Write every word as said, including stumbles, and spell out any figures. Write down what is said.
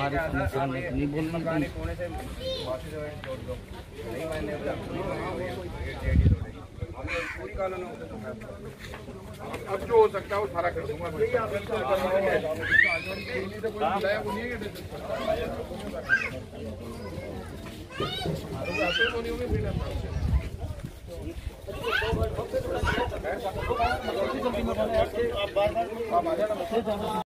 हमारी समस्या नहीं बोलना कोने से जोड़ दो नहीं मैंने पूरी कॉलोनी अब जो हो सकता है वो सारा कर दूंगा मैं।